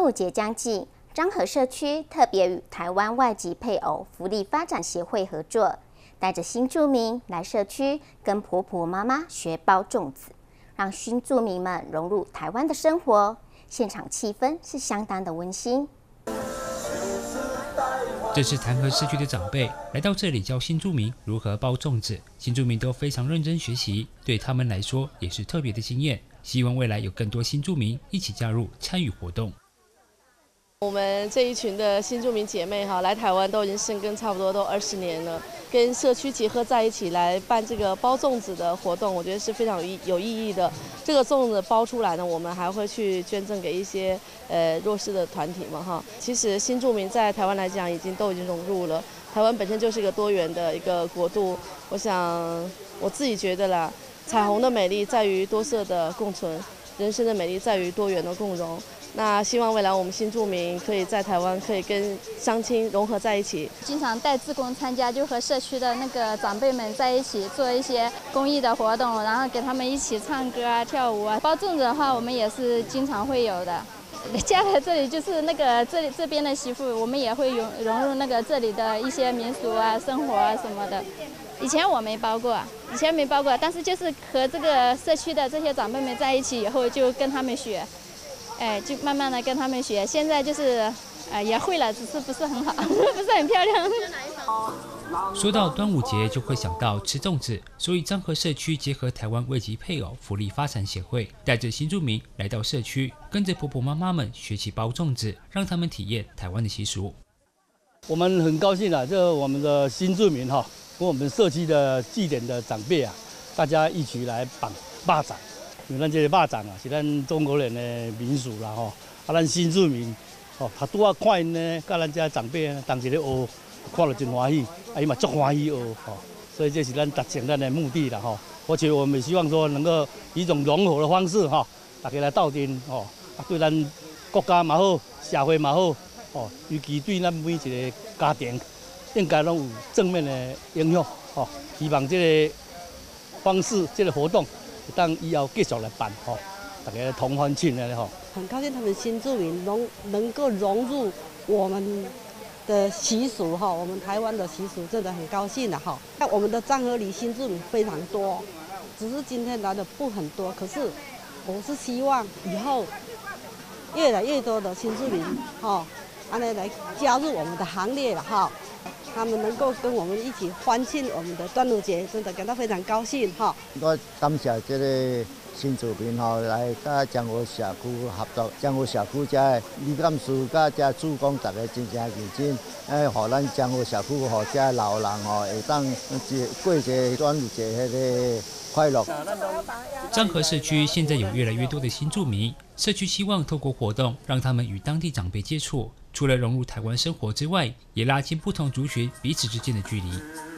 午节将近，彰和社区特别与台湾外籍配偶福利发展协会合作，带着新住民来社区跟婆婆妈妈学包粽子，让新住民们融入台湾的生活。现场气氛是相当的温馨。 这是潭和社区的长辈来到这里教新住民如何包粽子，新住民都非常认真学习，对他们来说也是特别的经验。希望未来有更多新住民一起加入参与活动。 我们这一群的新住民姐妹来台湾都已经生根差不多都20年了，跟社区结合在一起来办这个包粽子的活动，我觉得是非常有意义的。这个粽子包出来呢，我们还会去捐赠给一些弱势的团体嘛其实新住民在台湾来讲都已经融入了，台湾本身就是一个多元的一个国度。我想我自己觉得啦，彩虹的美丽在于多色的共存，人生的美丽在于多元的共融。那希望未来我们新住民可以在台湾可以跟乡亲融合在一起， 经常带志工参加，就和社区的那个长辈们在一起做一些公益的活动，然后给他们一起唱歌啊、跳舞啊。包粽子的话，我们也是经常会有的。嫁来这里就是那个这边的媳妇，我们也会融入那个这里的一些民俗啊、生活啊什么的。以前我没包过，但是就是和这个社区的这些长辈们在一起以后，就跟他们学。就慢慢的跟他们学，现在就是也会了，只是不是很好，不是很漂亮。 说到端午节，就会想到吃粽子，所以彰和社区结合台湾外籍配偶福利发展协会，带着新住民来到社区，跟着婆婆妈妈们学起包粽子，让他们体验台湾的习俗。 我们很高兴这我们的新住民跟我们社区的祭典的长辈大家一起来绑肉粽。因为咱这个肉粽是咱中国人的民俗啦咱新住民他拄啊看因呢，甲咱这长辈同齐咧学，看了真欢喜，伊嘛足欢喜学所以这是咱达成咱的目的啦而且我们希望说能够以一种融合的方式大家来斗阵对咱国家嘛好，社会嘛好尤其对咱每一个家庭应该拢有正面的影响希望这个方式，这个活动。当以后继续来办大家同欢庆的很高兴他们新住民能够融入我们的习俗我们台湾的习俗真的很高兴的那我们的彰和里新住民非常多，只是今天来的不很多，可是我是希望以后越来越多的新住民来加入我们的行列了他们能够跟我们一起欢庆我们的端午节，真的感到非常高兴我感谢这个新住民来跟彰和社区合作，彰和社区这李干事跟这主工大家真正认真，让咱彰和社区这老人会当过节端午节那个快乐。 彰和社区现在有越来越多的新住民，社区希望透过活动让他们与当地长辈接触，除了融入台湾生活之外，也拉近不同族群彼此之间的距离。